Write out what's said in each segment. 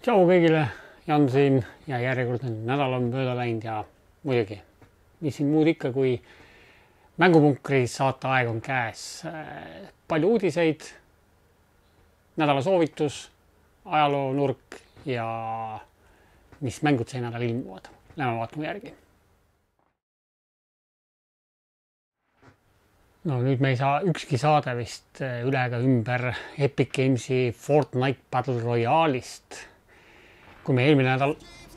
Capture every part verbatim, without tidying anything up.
Tšau kõigile, Jan siin ja järjekordne nädal on mööda läinud ja muidugi, mis siin muud ikka, kui mängupunkri saate aeg on käes. Palju uudiseid, nädala soovitus, ajaloo nurk ja mis mängud see nädal ilmuvad. Lähme vaatame järgi. No nüüd me ei saa ükski saade vist üle ega ümber Epic Gamesi Fortnite Battle Royale'ist. Kui me eelmine nädal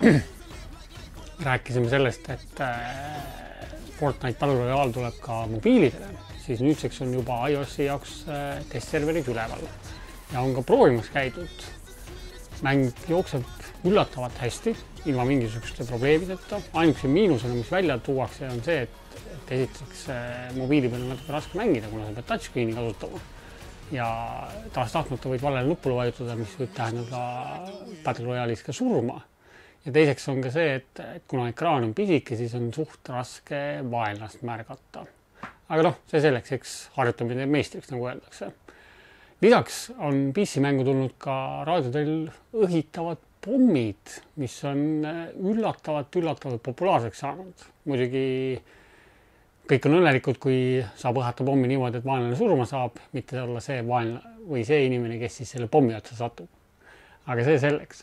rääkisime sellest, et Fortnite Battle Royale tuleb ka mobiilidele, siis nüüdseks on juba iOS-i jaoks testserverid üleval ja on ka proovimas käidud. Mäng jookseb üllatavalt hästi, ilma mingisuguste probleemideta. Ainukese miinusena, mis välja tuuakse, on see, et et esiteks mobiili peal on natuke raske mängida, kuna sa pead touchscreeni kasutama ja taas-tahtmata võid valele nupule vajutada, mis võib tähendada Battle Royale'is ka surma. Ja teiseks on ka see, et, et kuna ekraan on pisike, siis on suht raske vaenlast märgata. Aga noh, see selleks, eks harjutamine teeb meistriks, nagu öeldakse. Lisaks on P C mängu tulnud ka raadioteel õhitavad pommid, mis on üllatavalt, üllatavalt populaarseks saanud. Muidugi kõik on õnnelikud, kui saab õhata pommi niimoodi, et vaenlane surma saab, mitte olla see vaenlane või see inimene, kes siis selle pommi otsa satub. Aga see selleks.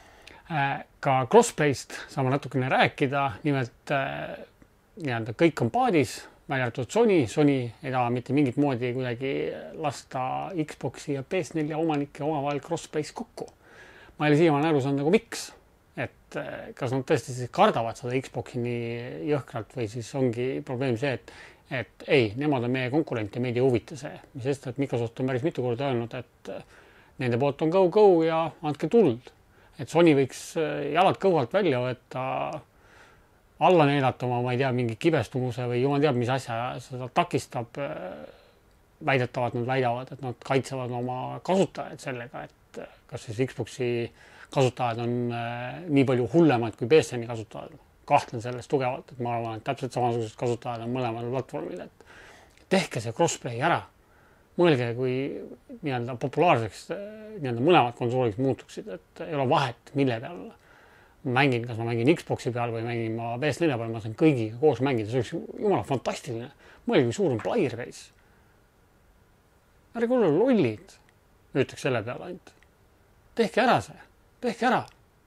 Ka crossplayst saame natukene rääkida, nimelt nii-öelda kõik on paadis, välja arvatud Sony. Sony ei taha mitte mingit moodi kuidagi lasta Xboxi ja P S neli omanike omavahel crossplays kokku. Ma ei ole siiamaani aru saanud nagu miks. Et kas nad tõesti siis kardavad seda Xboxi nii jõhkralt või siis ongi probleem see, et, et ei, nemad on meie konkurent ja meid ei huvita see. Mis sest, et Microsoft on päris mitu korda öelnud, et nende poolt on go, go ja andke tuld. Et Sony võiks jalad kõhvalt välja võtta, alla neelata oma, ma ei tea, mingi kibestumuse või jumal teab, mis asja seda takistab. Väidetavad nad väidavad, et nad kaitsevad oma kasutajaid sellega, et kas siis Xboxi kasutajad on äh, nii palju hullemad kui P S N-i kasutajad. Kahtlen sellest tugevalt, et ma arvan, et täpselt samasugused kasutajad on mõlemal platvormil. Et tehke see crossplay ära. Mõelge, kui nii-öelda populaarseks nii-öelda mõlemad konsooliks muutuksid, et ei ole vahet, mille peal mängin, kas ma mängin Xboxi peal või mängin ma P S neli peal, ma saan kõigiga koos mängida. See oleks jumala fantastiline. Mõelge, kui suur on player base. Ärge olla lollid, ütleks selle peale ainult. Tehke ära see. Tehke ära.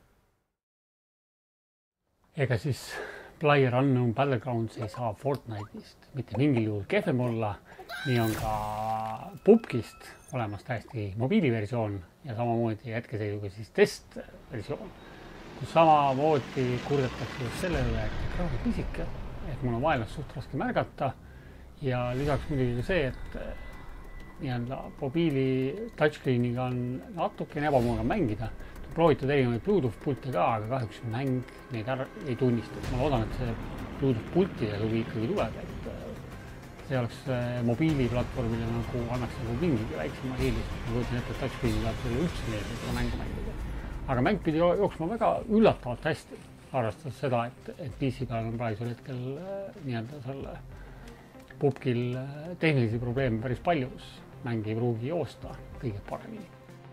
Ega siis PlayerUnknown Battlegrounds ei saa Fortnite'ist mitte mingil juhul kehvem olla. Nii on ka P U B G-st olemas täiesti mobiiliversioon ja samamoodi hetkeseisuga siis testversioon, kus samamoodi kurdetakse just selle üle, et ekraan on pisike, et mul on vaenlast suht raske märgata ja lisaks muidugi see, et nii-öelda mobiili touchscreeniga on natukene ebamugav mängida. Proovitad erinevaid Bluetooth pulte ka, aga kahjuks mäng neid ära ei tunnista. Ma loodan, et see Bluetooth pultide huvi ikkagi tuleb, et see oleks mobiiliplatvormile nagu annaks nagu mingigi väiksema eelis. Ma kujutan ette, et touchscreeni saab selle üldse meelde seda mängu mängida. Aga mäng pidi jooksma väga üllatavalt hästi, arvestades seda, et, et P C peal on praegusel hetkel nii-öelda selle P U B G-l tehnilisi probleeme päris palju, mäng ei pruugi joosta kõige paremini.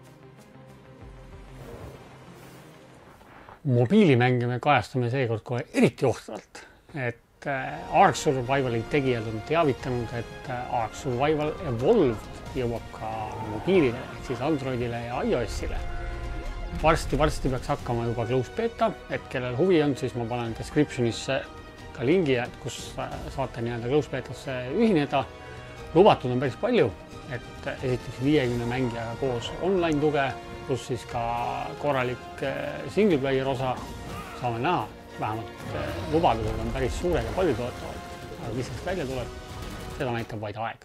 Mobiilimänge me kajastame seekord kohe eriti ohtralt, et Ark Survivali tegijad on teavitanud, et Ark Survival Evolved jõuab ka mobiilile, siis Androidile ja iOS-ile. Varsti-varsti peaks hakkama juba close beta, et kellel huvi on, siis ma panen descriptionisse ka lingi, et kus saate nii-öelda close betasse ühineda. Lubatud on päris palju, et esiteks viiekümne mängijaga koos online tuge, pluss siis ka korralik single player osa saame näha. Vähemalt lubadused on päris suured ja palju toetavad, aga mis sellest välja tuleb, seda näitab vaid aeg.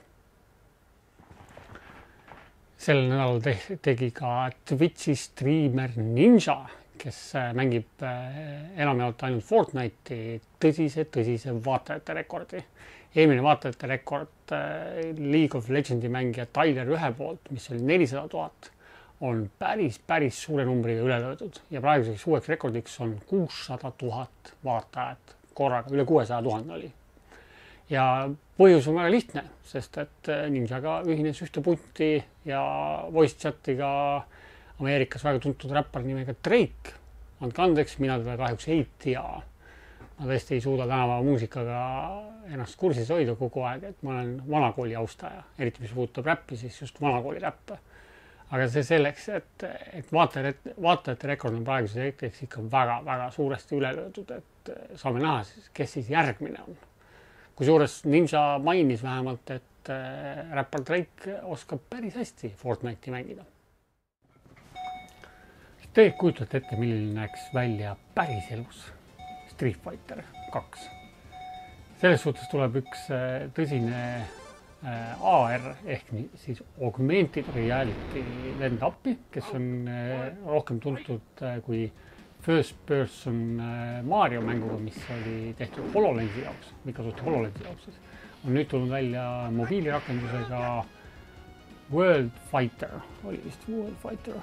Sel nädalal tegi ka Twitchi streamer Ninja, kes mängib enamjaolt ainult Fortnite'i tõsise, tõsise vaatajate rekordi. Eelmine vaatajate rekord League of Legendi mängija Tyler ühe poolt, mis oli nelisada tuhat, on päris, päris suure numbriga üle löödud ja praeguseks uueks rekordiks on kuussada tuhat vaatajat korraga, üle kuuesaja tuhande oli. Ja põhjus on väga lihtne, sest et Ninjaga ühines ühte punti ja voice chatiga Ameerikas väga tuntud räppar nimega Drake. Andke andeks, mina teda kahjuks ei tea. Ma tõesti ei suuda tänapäeva muusikaga ennast kursis hoida kogu aeg, et ma olen vanakooli austaja. Eriti mis puudutab räppi, siis just vanakooli räppe. Aga see selleks, et, et vaatajate, vaatajate rekord on praeguse hetkeks ikka väga, väga suuresti üle löödud, et saame näha, kes siis järgmine on. Kusjuures Ninja mainis vähemalt, et räppar Drake oskab päris hästi Fortnite'i mängida. Te kujutate ette, milline näeks välja päris elus Street Fighter kaks. Selles suhtes tuleb üks tõsine A R ehk siis Augmented Reality vend appi, kes on rohkem tuntud kui First Person Mario mänguga, mis oli tehtud HoloLensi jaoks, Microsofti HoloLensi jaoks. On nüüd tulnud välja mobiilirakendusega World Fighter, oli vist World Fighter.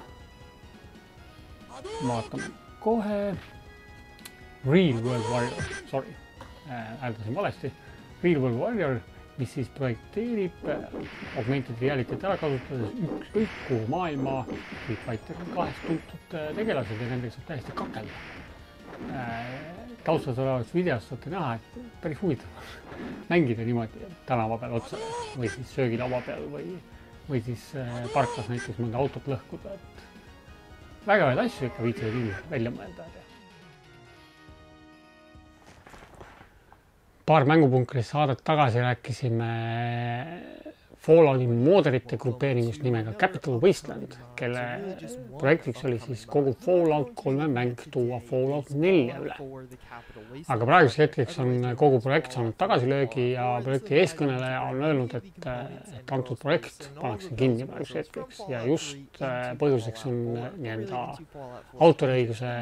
Vaatame kohe. Real World Warrior, sorry, hääldasin valesti. Real World Warrior, mis siis projekteerib Augmented Reality ära kasutades ükskõik kuhu maailma Street Fighter kahest tuntud tegelased ja nendega saab täiesti kakelda. Taustas olevaks videos saate näha, et päris huvitav mängida niimoodi tänava peal otsa või siis söögilaua peal või, või siis parklas näiteks mõnda autot lõhkuda. Väga vaid asju ikka viitsivad inimesed välja mõelda. Paar mängupunkrist saadet tagasi rääkisime Fallouti mooderite grupeeringust nimega Capital Wasteland, kelle projektiks oli siis kogu Fallout kolme mäng tuua Fallout nelja üle. Aga praegusel hetkeks on kogu projekt saanud tagasilöögi ja projekti eeskõneleja on öelnud, et, et antud projekt pannakse kinni praegusel hetkeks ja just põhjuseks on nii-enda autoriõiguse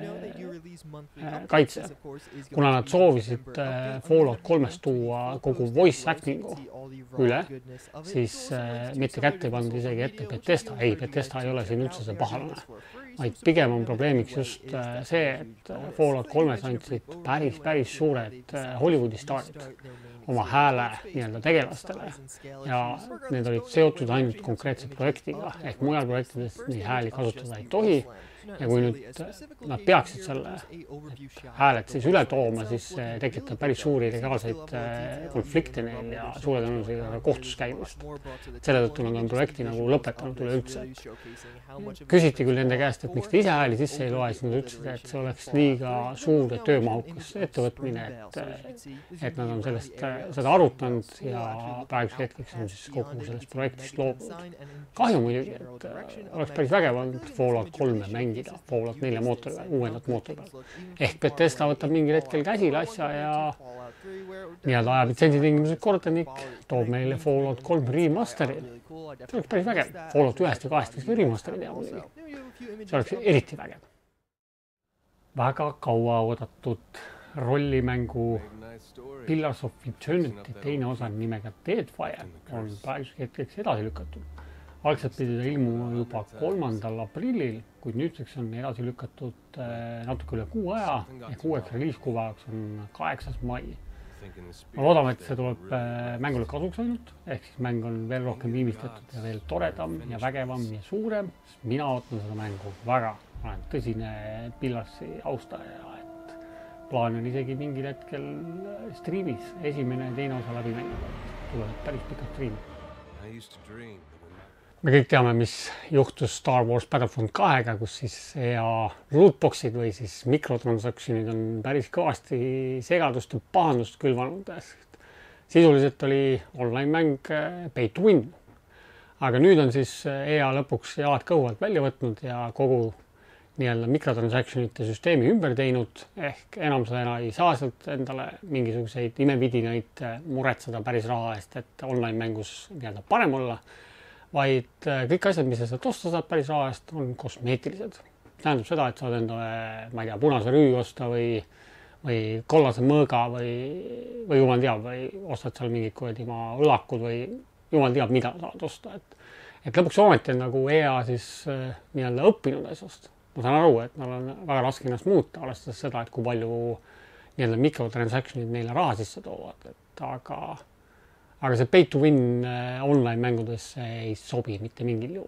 kaitse. Kuna nad soovisid Fallout kolmest tuua kogu voice actingu üle, siis äh, mitte kätte ei pandud isegi ette Bethesda. Ei, Bethesda ei ole siin üldse see pahalane. Vaid pigem on probleemiks just äh, see, et Fallout kolmes andsid päris, päris suured äh, Hollywoodi staarid oma hääle nii-öelda tegelastele ja need olid seotud ainult konkreetse projektiga ehk mujal projektides nii hääli kasutada ei tohi. Ja kui nüüd nad peaksid selle hääled siis üle tooma, siis tekitab päris suuri legaalseid konflikte neil ja suure tõenäosusega kohtus käimist. Selle tõttu nad on projekti nagu lõpetanud üleüldse. Küsiti küll nende käest, et miks te ise hääli sisse ei loe, siis nad ütlesid, et see oleks liiga suur ja töömahukas ettevõtmine, et, et nad on sellest seda arutanud ja praegusel hetkeks on siis kogu sellest projektist loobunud. Kahju muidugi, et oleks päris vägev olnud Fallout kolme mängida Fallout nelja mootori peal, uuendat mootori peal. Ehk Bethesda võtab mingil hetkel käsile asja ja nii-öelda ajab litsentsitingimused korda ning toob meile Fallout kolm remasteri. See oleks päris vägev. Fallout ühest ja kahest võiks remasteri teha muidugi. See oleks eriti vägev. Väga kaua oodatud rollimängu Pillars of Eternity teine osa nimega Deadfire on praegusel hetkeks edasi lükatud. Algselt pidi ta ilmuma juba kolmandal aprillil, kuid nüüdseks on edasi lükatud natuke üle kuu aja ehk uueks reliiskuvaks on kaheksas mai. Ma loodame, et see tuleb mängule kasuks ainult, ehk siis mäng on veel rohkem viimistletud ja veel toredam ja vägevam ja suurem. Mina ootan seda mängu väga. Ma olen tõsine Pillarsi austaja, et plaan on isegi mingil hetkel striimis esimene ja teine osa läbi mängida. Tuleb päris pikad striimi. Me kõik teame, mis juhtus Star Wars Battlefront kahega, kus siis E A lootboxid või siis mikrotransactionid on päris kõvasti segadust ja pahandust külvanud. Sisuliselt oli online mäng pay to win. Aga nüüd on siis E A lõpuks jalad kõhuvalt välja võtnud ja kogu nii-öelda mikrotransactionite süsteemi ümber teinud. Ehk enam sa ei saa sealt endale mingisuguseid imevidinaid muretseda päris raha eest, et online mängus nii-öelda parem olla. Vaid kõik asjad, mis sa sealt osta saad päris raha eest, on kosmeetilised. Tähendab seda, et saad endale, ma ei tea, punase rüü osta või, või kollase mõõga või, või jumal teab, või ostad seal mingid kuradi maa õlakud või jumal teab, mida saad osta. Et, et lõpuks ometi on nagu E A siis nii-öelda õppinud asjast. Ma saan aru, et nad on väga raske ennast muuta, arvestades seda, et kui palju nii-öelda mikrotransactionid neile raha sisse toovad. Et aga... Aga see pay to win online mängudesse ei sobi mitte mingil juhul.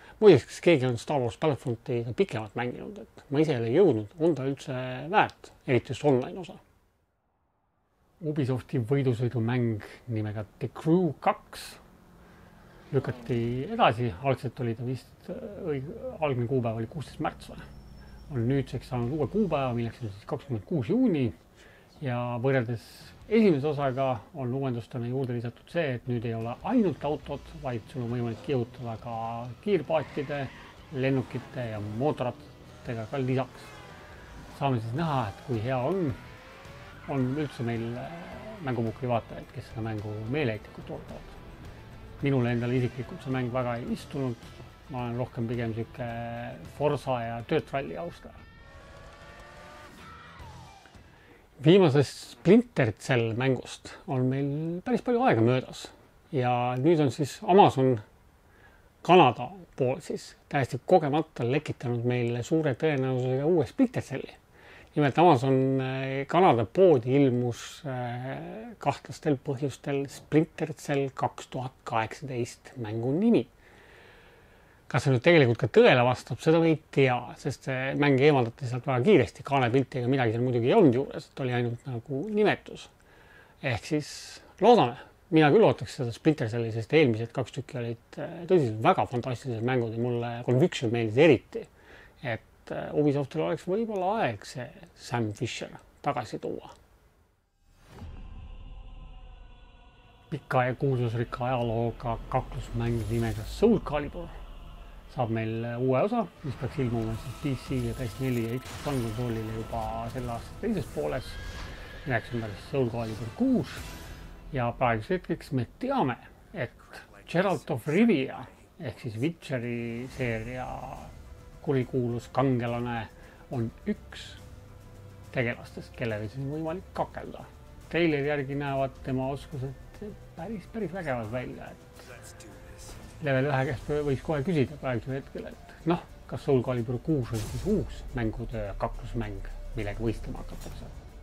muideks, kas keegi on Star Wars Battlefronti pikemalt mänginud, et ma ise ei ole jõudnud, on ta üldse väärt, eriti just online osa. Ubisofti võidusõidumäng nimega The Crew kaks lükati edasi, algselt oli ta vist õige, algne kuupäev oli kuusteist märts või. On nüüdseks saanud uue kuupäeva, milleks on siis kakskümmend kuus juuni ja võrreldes esimese osaga on uuendustena juurde lisatud see, et nüüd ei ole ainult autod, vaid sul on võimalik kihutada ka kiirpaatide, lennukite ja mootorratadega ka lisaks. Saame siis näha, et kui hea on, on üldse meil mängupukri vaatajaid, kes seda mängu meeleheitlikult ootavad. Minule endale isiklikult see mäng väga ei istunud, ma olen rohkem pigem siuke Forza ja töötralli austaja. Viimasest Splinter Cell mängust on meil päris palju aega möödas ja nüüd on siis Amazon Kanada pool siis täiesti kogemata lekitanud meile suure tõenäosusega uue Splinter Celli. Nimelt Amazon Kanada poodi ilmus kahtlastel põhjustel Splinter Cell kaks tuhat kaheksateist mängu nimi. Kas see nüüd tegelikult ka tõele vastab, seda me ei tea, sest see mäng eemaldati sealt väga kiiresti, kaanepilti ega midagi seal muidugi ei olnud juures, et oli ainult nagu nimetus. Ehk siis loodame, mina küll ootaks seda Splinter Celli, sest eelmised kaks tükki olid tõsiselt väga fantastilised mängud ja mulle Conviction meeldis eriti, et Ubisoftil oleks võib-olla aeg see Sam Fisher tagasi tuua. Pika ja kuulsusrikka ajalooga kaklusmäng nimega Soul Calibur saab meil uue osa, mis peaks ilmuma siis P C ja P S neli ja Xbox One konsoolile juba selle aasta teises pooles. Milleks on päris Soul Calibur kuus ja praeguse hetkeks me teame, et Geralt of Rivia ehk siis Witcheri seeria kurikuulus kangelane on üks tegelastest, kellega siis on võimalik kakelda. Traileri järgi näevad tema oskused päris, päris vägevad välja, et level ühe käest võiks kohe küsida praegusel hetkel, et noh, kas Soul Calibur kuus on siis uus mängutöö kaklusmäng, millega võistlema hakatakse.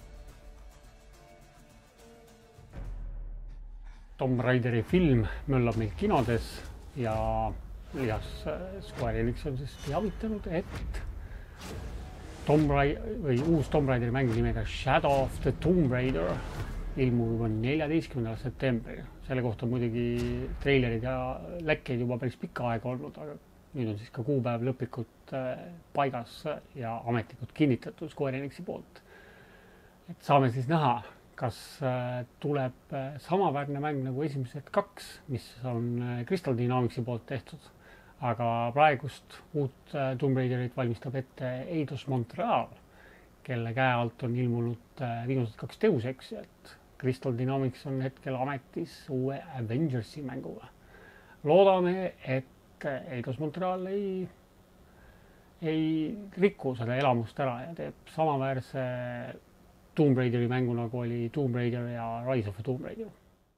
Tomb Raideri film möllab meil kinodes ja lisas Square Enix on siis teavitanud, et Tomb Raider või uus Tomb Raideri mäng nimega Shadow of the Tomb Raider ilmub juba neljateistkümnendal septembril. Selle kohta muidugi treilerid ja lekkeid juba päris pikka aega olnud, aga nüüd on siis ka kuupäev lõplikult paigas ja ametlikult kinnitatud Square Enixi poolt. Et saame siis näha, kas tuleb samaväärne mäng nagu esimesed kaks, mis on Crystal Dynamicsi poolt tehtud. Aga praegust uut Tomb Raiderit valmistab ette Eidos Montreal, kelle käe alt on ilmunud viimased kaks Deus Exi, et Crystal Dynamics on hetkel ametis uue Avengersi mänguga. Loodame, et Eidos Montreal ei, ei riku seda elamust ära ja teeb samaväärse Tomb Raideri mängu, nagu oli Tomb Raider ja Rise of the Tomb Raider.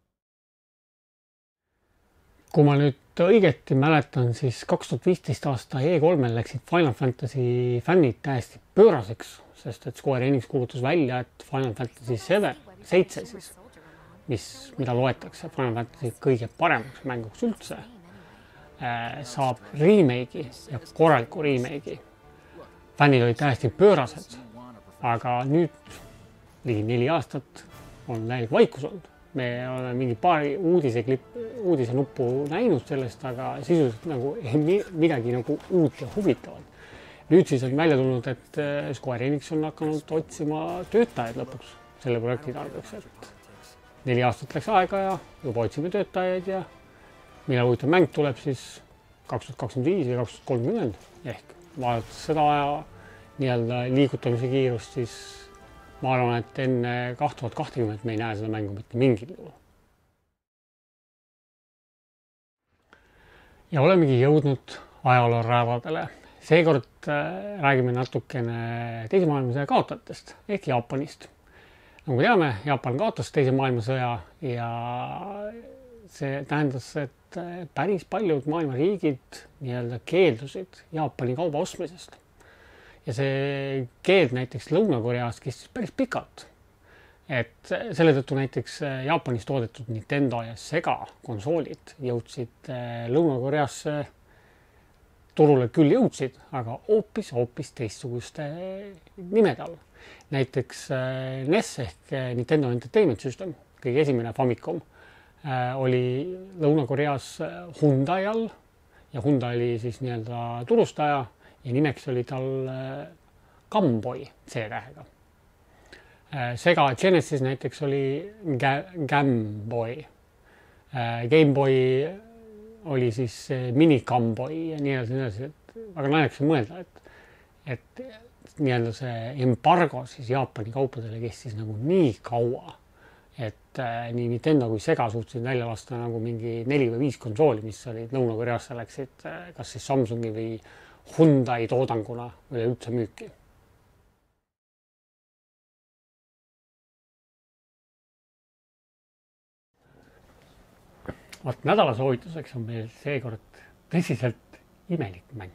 Kui ma nüüd õigeti mäletan, siis kaks tuhat viisteist aasta E kolmel läksid Final Fantasy fännid täiesti pööraseks, sest et Square Enix kuulutas välja, et Final Fantasy seitse, siis, mis, mida loetakse Final Fantasy kõige paremaks mänguks üldse, saab remake'i ja korraliku remake'i. Fännid olid täiesti pöörased, aga nüüd ligi neli aastat on täielik vaikus olnud. Me oleme mingi paari uudise, klipp, uudise nuppu näinud sellest, aga sisuliselt nagu midagi nagu uut ja huvitavat. Nüüd siis on välja tulnud, et Square Enix on hakanud otsima töötajaid lõpuks selle projekti tarbeks, et neli aastat läks aega ja juba otsime töötajaid ja millal huvitav mäng tuleb siis kaks tuhat kakskümmend viis või kaks tuhat kolmkümmend ehk vaadates seda aja nii-öelda liigutamise kiirust, siis ma arvan, et enne kaks tuhat kakskümmend me ei näe seda mängu mitte mingil juhul. Ja olemegi jõudnud ajaloo räävadele. Seekord räägime natukene teise maailmasõja kaotajatest ehk Jaapanist. Nagu teame, Jaapan kaotas teise maailmasõja ja see tähendas, et päris paljud maailma riigid nii-öelda keeldusid Jaapani kauba ostmisest. Ja see keeld näiteks Lõuna-Koreas kestis päris pikalt. Et selle tõttu näiteks Jaapanis toodetud Nintendo ja Sega konsoolid jõudsid Lõuna-Koreasse turule küll jõudsid, aga hoopis, hoopis teistsuguste nimede all. Näiteks N E S ehk Nintendo Entertainment System, kõige esimene Famicom, oli Lõuna-Koreas Hyundai all ja Hyundai oli siis nii-öelda turustaja ja nimeks oli tal Game Boy C-tähega. Sega Genesis näiteks oli Game Boy. Game Boy oli siis mini Game Boy ja nii edasi, nii edasi, et väga naljakas mõelda, et, et nii-öelda see embargo siis Jaapani kaupadele kestis nagu nii kaua, et nii Nintendo kui Sega suutsid välja lasta nagu mingi neli või viis konsooli, mis olid Lõuna-Koreasse läksid kas siis Samsungi või Hyundai toodanguna üleüldse müüki. Vaat nädala soovituseks on meil seekord tõsiselt imelik mäng.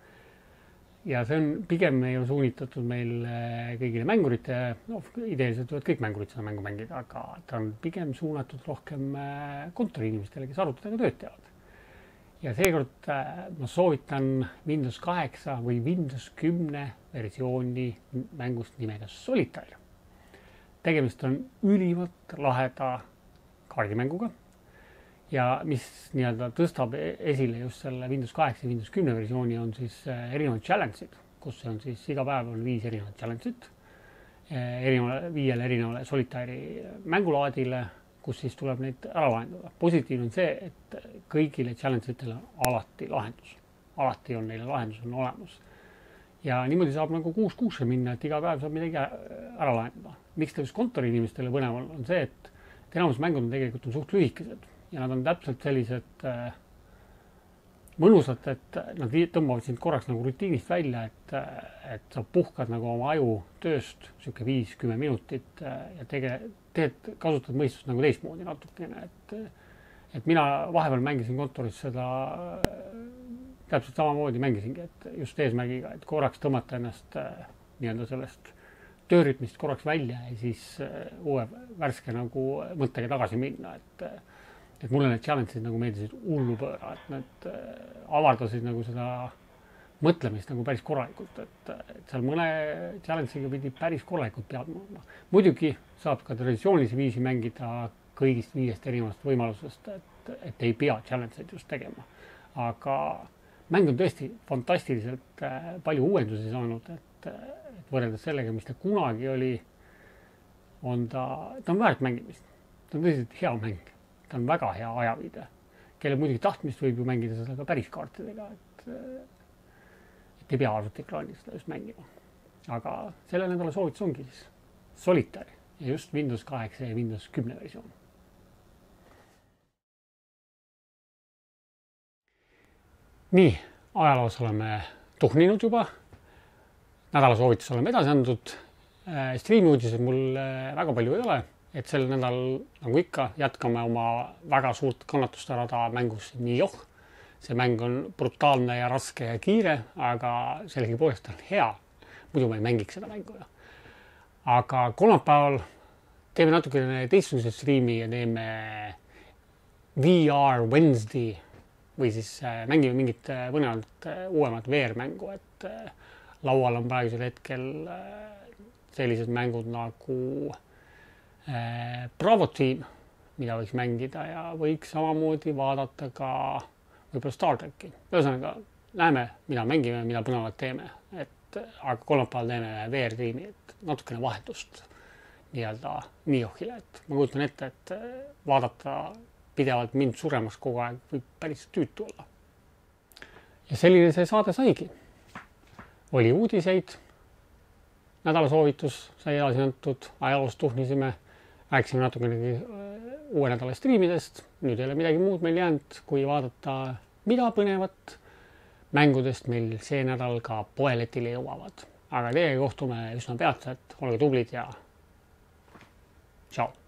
Ja see on pigem ei ole suunitatud meil kõigile mängurite, no ideeliselt võivad kõik mängurid seda mängu mängida, aga ta on pigem suunatud rohkem kontoriinimestele, kes arvutitega tööd teevad. Ja seekord ma soovitan Windows kaheksa või Windows kümme versiooni mängust nimega Solitaire. Tegemist on ülimalt laheda kaardimänguga. Ja mis nii-öelda tõstab esile just selle Windows kaheksa ja Windows kümme versiooni on siis erinevad challenge'id, kus on siis iga päev on viis erinevat challenge'it, erinevale, viiele erinevale Solitaire'i mängulaadile, kus siis tuleb neid ära lahendada. Positiivne on see, et kõigile challenge'itele on alati lahendus. Alati on neile lahendus on olemas. Ja niimoodi saab nagu kuus kuusse minna, et iga päev saab midagi ära lahendada. Miks ta just kontoriinimestele põnev on see, et enamus mängud on tegelikult on suht lühikesed. Ja nad on täpselt sellised äh, mõnusad, et nad tõmbavad sind korraks nagu rutiinist välja, et, et sa puhkad nagu oma aju tööst siuke viis kümme minutit äh, ja tege, teed, kasutad mõistust nagu teistmoodi natukene. Et, et mina vahepeal mängisin kontoris seda äh, täpselt samamoodi mängisingi, et just eesmärgiga, et korraks tõmmata ennast äh, nii-öelda sellest töörütmist korraks välja ja siis äh, uue värske nagu mõttega tagasi minna, et et mulle need challenge'id nagu meeldisid hullu pööra, et need avardasid nagu seda mõtlemist nagu päris korralikult, et, et seal mõne challenge'iga pidi päris korralikult pead mõelda. Muidugi saab ka traditsioonilisi viisi mängida kõigist viiest erinevast võimalusest, et, et ei pea challenge'id just tegema. Aga mäng on tõesti fantastiliselt palju uuendusi saanud, et, et võrreldes sellega, mis ta kunagi oli, on ta, ta on väärt mängimist. Ta on tõsiselt hea mäng. Ta on väga hea ajaviide. Kelle muidugi tahtmist võib ju mängida seda ka päris kaartidega, et, et ei pea arvutiekraanil seda just mängima. Aga selle nädala soovitus ongi siis Solitaire ja just Windows kaheksa ja Windows kümme versioon. Nii, ajaloos oleme tuhninud juba. Nädala soovitus oleme edasi andnud. Streami uudised mul väga palju ei ole. Et sel nädal, nagu ikka, jätkame oma väga suurt kannatuste rada mängus Nioh. See mäng on brutaalne ja raske ja kiire, aga sellegi poolest on hea. Muidu ma ei mängiks seda mängu. Aga kolmapäeval teeme natukene teistsuguse streami ja teeme V R Wednesday või siis mängime mingit põnevalt uuemat V R-mängu. Et laual on praegusel hetkel sellised mängud nagu Bravo Team, mida võiks mängida ja võiks samamoodi vaadata ka võib-olla Star Trek'i. Ühesõnaga, näeme, mida mängime, mida põnevat teeme. Et, aga kolmapäeval teeme V R-tiimi, et natukene vahetust nii-öelda Niohile. Et ma kujutan ette, et vaadata pidevalt mind suremas kogu aeg võib päris tüütu olla. Ja selline see saade saigi. Oli uudiseid, nädala soovitus sai edasi antud, ajaloost tuhnisime. Rääkisime natukene uue nädala streamidest. Nüüd ei ole midagi muud meil jäänud, kui vaadata, mida põnevat mängudest meil see nädal ka poeletile jõuavad. Aga teiega kohtume üsna peatselt. Olge tublid ja tšau!